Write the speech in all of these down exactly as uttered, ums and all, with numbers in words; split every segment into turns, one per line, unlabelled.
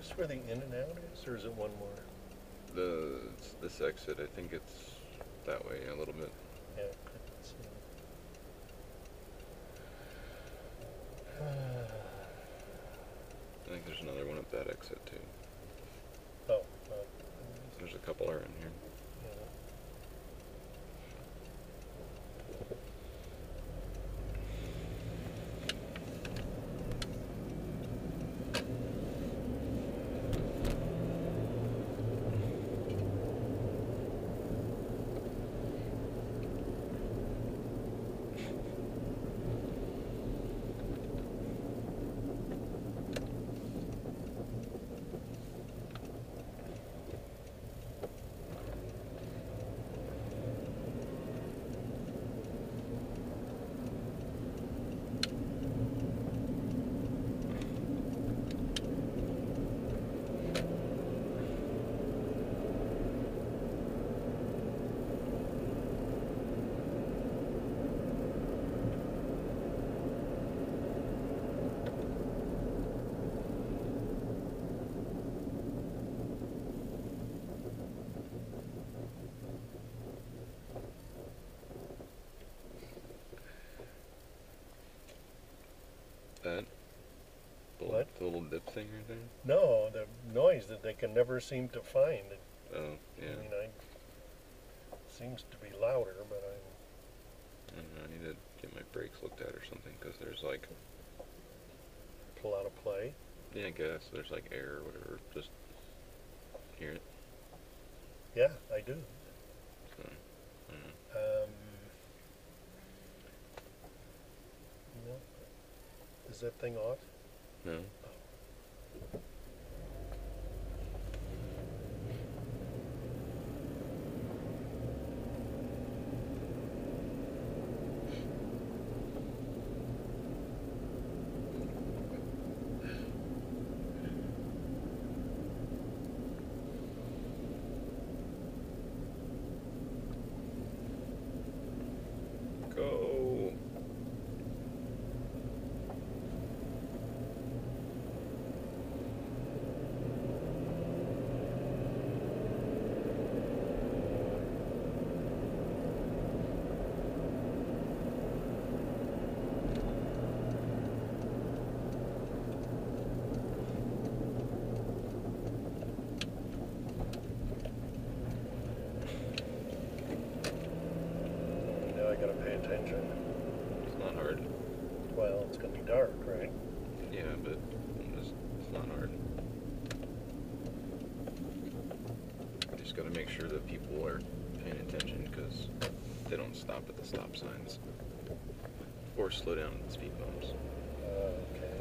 this where the in and out is, or is it one more?
The this exit, I think it's that way a little bit.
Yeah, I couldn't see.
I think there's another one at that exit too.
Oh, uh,
There's a couple around here.
yeah.
That? The,
What?
The little dip thing right there?
No, the noise that they can never seem to find. It,
Oh, yeah.
I mean, I, it seems to be louder, but I
I don't know, I need to get my brakes looked at or something, because there's like,
pull out of play.
yeah, I guess, there's like air or whatever, just hear it.
Yeah, I do.
So, I don't know.
Um, no. Is that thing off?
No? Go!
Now I gotta pay attention.
It's not hard.
Well, it's gonna be dark, right?
Yeah, but I'm just, it's not hard. You just gotta make sure that people are paying attention, because they don't stop at the stop signs. Or slow down at speed bumps.
Uh, okay.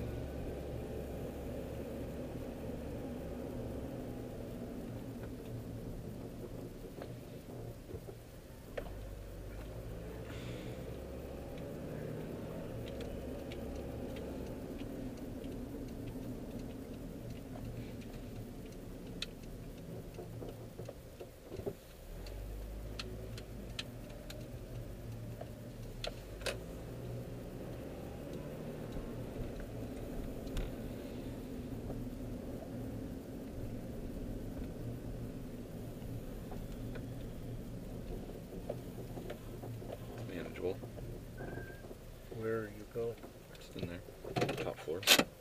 Manageable.
Where are you going?
Just in there. Top floor.